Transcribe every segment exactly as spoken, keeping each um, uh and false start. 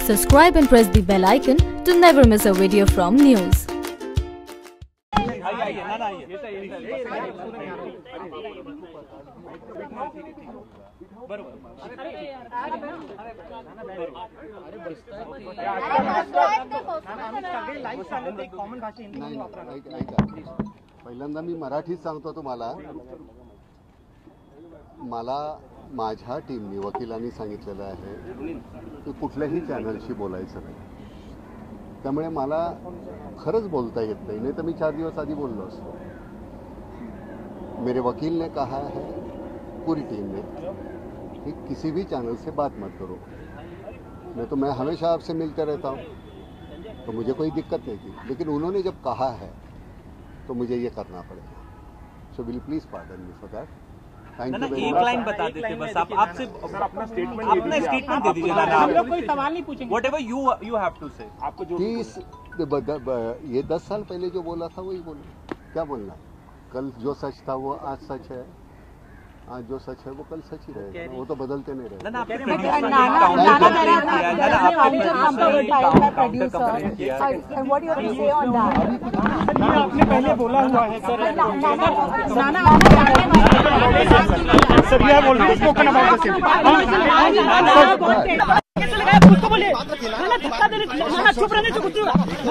Subscribe and press the bell icon to never miss a video from NYOOOZ. पहिल्यांदा मी मराठीत सांगतो तुम्हाला. मला माझ्या टीमनी वकिलांनी सांगितलेलं आहे की कुठल्याही चॅनलशी बोलायचं नाही. त्यामुळे मला खरंच बोलता येत नाही, नाही तर मी चार दिवस आधी बोललो असतो. मेरे वकील ने कहा है, पूरी टीम ने, कि किसी भी चैनल से बात मत करो. मैं तो मैं हमेशा आपसे मिलते रहता हूँ, तो मुझे कोई दिक्कत नहीं थी, लेकिन उन्होंने जब कहा है तो मुझे ये करना पड़ेगा. So will please pardon me for that. Thank you very much. एक लाइन बता देते बस, आप आपसे अपना स्टेटमेंट अपना स्टेटमेंट दे दीजिए. आप लोग कोई सवाल नहीं पूछेंगे. Whatever you you have to say. आपको जो ये दस साल पहले जो बोला था वही बोलना. क्या बोलना? कल जो सच था वो आज सच है, आज जो सच है वो कल सच ही रहेगा. वो तो बदलते नहीं रहेगा. आपने पहले बोला हुआ है सर. उसको बोलिए धक्का देने, चुप रहने से कुछ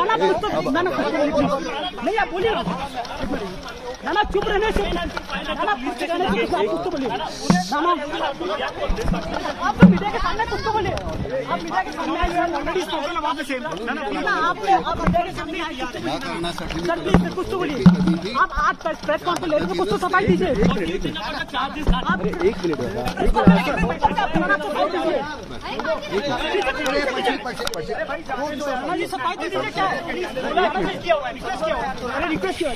नहीं. आप बोलिए नाना, चुप रहने से नाना, कुछ बोलिए नाना. आप तो मीडिया के सामने कुछ बोलिए. आप मीडिया के सामने आप मीडिया के सामने सर प्लीज कुछ तो बोलिए. आप आज प्रेस कॉन्फ्रेंस ले रहे कुछ तो सफाई दीजिए. एक मिनट सफाई दीजिए. क्या रिक्वेस्ट किया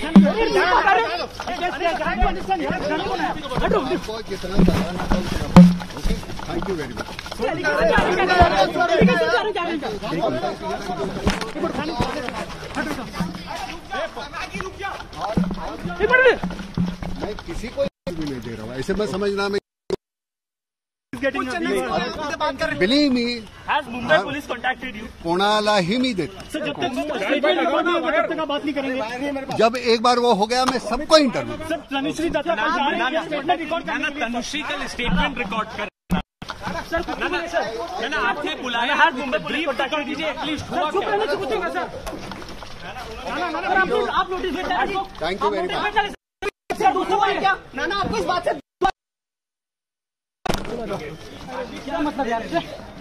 थैंक यू वेरी मच. मैं किसी को भी नहीं दे रहा हूँ, ऐसे मैं समझना. मैं believe me, has Mumbai police contacted you? कोणालाही मी देतो. सर जब तक बात नहीं करेंगे. जब एक बार वो हो गया मैं सबको इंटरव्यू. सर तनुश्री दत्ता तनुश्री का स्टेटमेंट रिकॉर्ड कर. मैंने आपसे बुलाया है, मुंबई पुलिस कॉन्टैक्ट कीजिए एटलीस्ट. चुप रहने से पूछेगा सर. आप नोटिस भेजते हैं. Thank you very much. क्या नाना आपको इस बात से क्या मतलब यार?